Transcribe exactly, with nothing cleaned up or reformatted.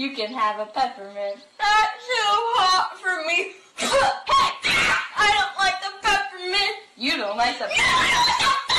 You can have a peppermint. That's too hot for me. Hey! I don't like the peppermint. You don't like the peppermint.